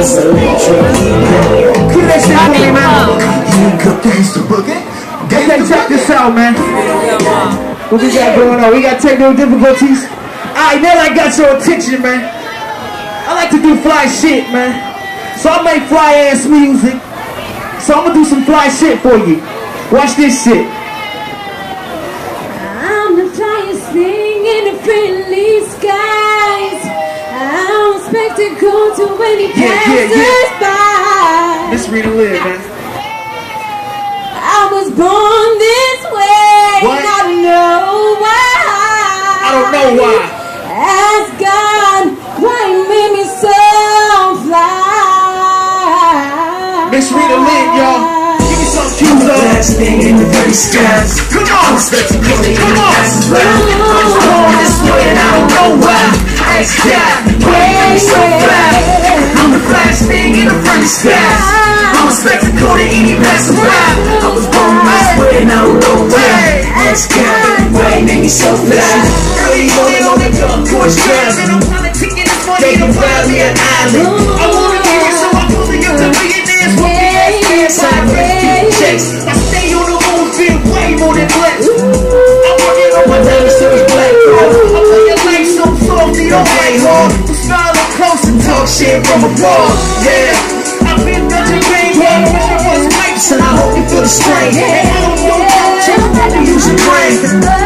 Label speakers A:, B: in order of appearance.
A: Okay, check this out, man. What we got going on? We got technical difficulties. Alright, now I got your attention, man. I like to do fly shit, man. So I make fly ass music. So I'm gonna do some fly shit for you. Watch this shit.
B: I'm the flyest thing in the friendly skies. I'm a spectacle to any passers-by.
A: Miss Reena Lynn, man.
B: I was born this way.
A: What?
B: I don't know why.
A: I don't know why.
B: Ask God why He made me so fly.
A: Miss Reena Lynn, y'all. Give me some cues up.
C: Last thing in the very skies.
A: Come on. Come on.
C: I was born this way and I don't know why. Ask God why He made me so fly. I'm the flyest thing in the very skies. I'm a spectacle to any passerby. I was born this way and I don't know why. Ask God why He made me so fly. Early morning on the golf course drive, and I'm politicking this money to buy me an island. I wanna be here, so I'm pulling up the millionaires with the ass side checks. I stay on the moon, feel way more than blessed. I'm working on my diamond series black bro. I'm playing life so soft, you don't hang hard. I'm smiling close and talk shit from abroad. Yeah, I've been touching pain, and I hope you feel the strain. And I don't know about you, use your brain.